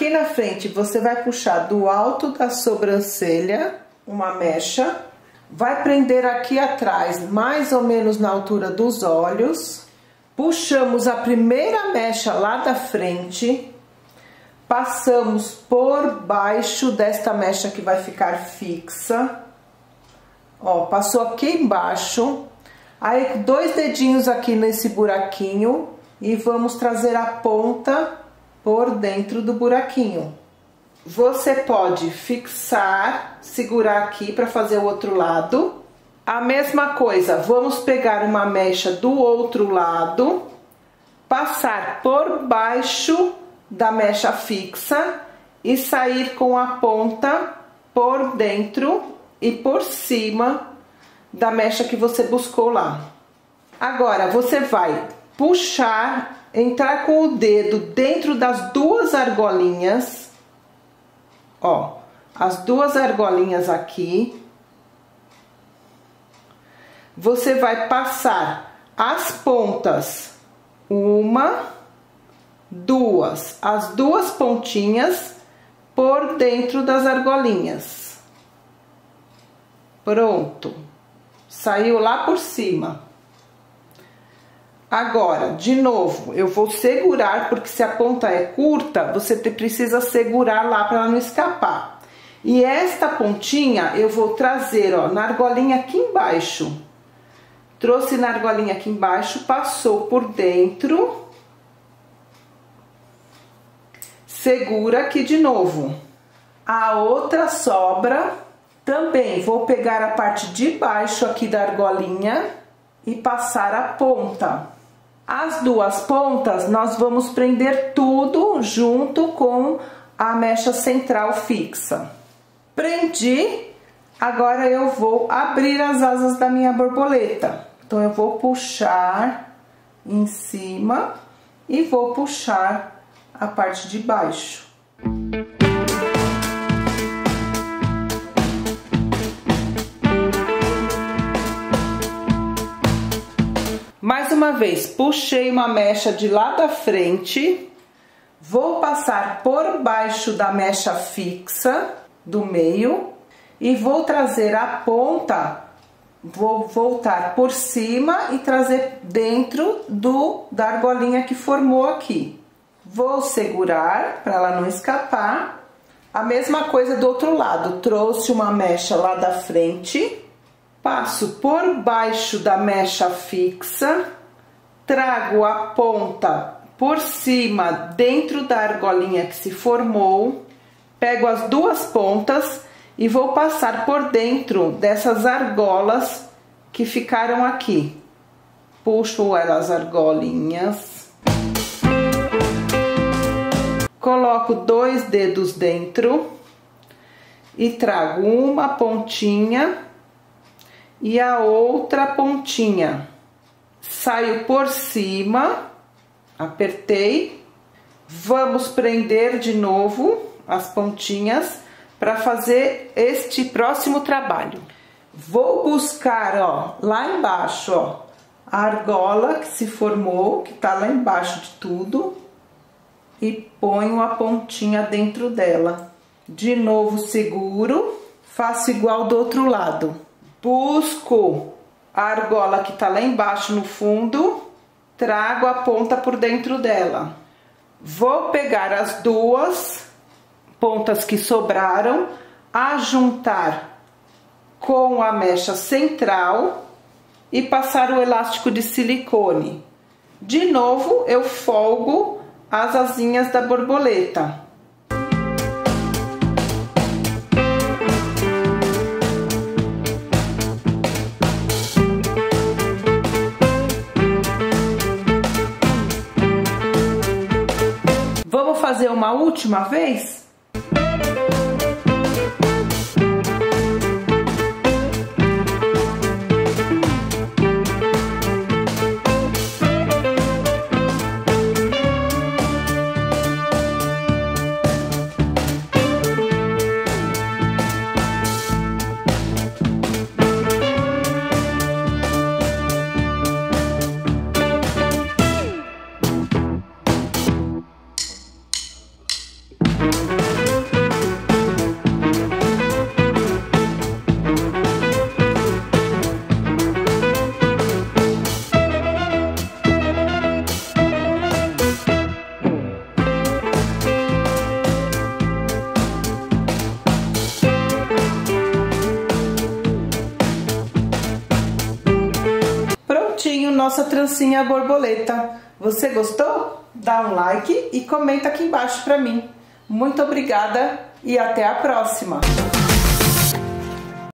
aqui na frente você vai puxar do alto da sobrancelha uma mecha, vai prender aqui atrás, mais ou menos na altura dos olhos, puxamos a primeira mecha lá da frente, passamos por baixo desta mecha que vai ficar fixa, ó, passou aqui embaixo, aí 2 dedinhos aqui nesse buraquinho e vamos trazer a ponta por dentro do buraquinho. Você pode fixar, segurar aqui para fazer o outro lado. A mesma coisa, vamos pegar uma mecha do outro lado, passar por baixo da mecha fixa e sair com a ponta por dentro e por cima da mecha que você buscou lá. Agora você vai puxar, entrar com o dedo dentro das 2 argolinhas, ó, as 2 argolinhas aqui. Você vai passar as pontas, 1, 2, as 2 pontinhas por dentro das argolinhas. Pronto, saiu lá por cima. Agora, de novo, eu vou segurar, porque se a ponta é curta, você precisa segurar lá para ela não escapar. E esta pontinha eu vou trazer, ó, na argolinha aqui embaixo. Trouxe na argolinha aqui embaixo, passou por dentro. Segura aqui de novo. A outra sobra, também vou pegar a parte de baixo aqui da argolinha e passar a ponta. As 2 pontas nós vamos prender tudo junto com a mecha central fixa. Prendi, agora eu vou abrir as asas da minha borboleta. Então eu vou puxar em cima e vou puxar a parte de baixo. Mais uma vez, puxei uma mecha de lá da frente, vou passar por baixo da mecha fixa do meio e vou trazer a ponta, vou voltar por cima e trazer dentro da argolinha que formou aqui. Vou segurar para ela não escapar. A mesma coisa do outro lado, trouxe uma mecha lá da frente, passo por baixo da mecha fixa, trago a ponta por cima dentro da argolinha que se formou, pego as 2 pontas e vou passar por dentro dessas argolas que ficaram aqui. Puxo elas argolinhas, coloco 2 dedos dentro e trago uma pontinha e a outra pontinha, saio por cima, apertei, vamos prender de novo as pontinhas para fazer este próximo trabalho. Vou buscar, ó, lá embaixo, ó, a argola que se formou, que tá lá embaixo de tudo, e ponho a pontinha dentro dela. De novo seguro, faço igual do outro lado. Busco a argola que tá lá embaixo no fundo, trago a ponta por dentro dela. Vou pegar as 2 pontas que sobraram, ajuntar com a mecha central e passar o elástico de silicone. De novo, eu folgo as asinhas da borboleta. Vamos fazer uma última vez? nossa trancinha borboleta. Você gostou? Dá um like e comenta aqui embaixo pra mim. Muito obrigada e até a próxima!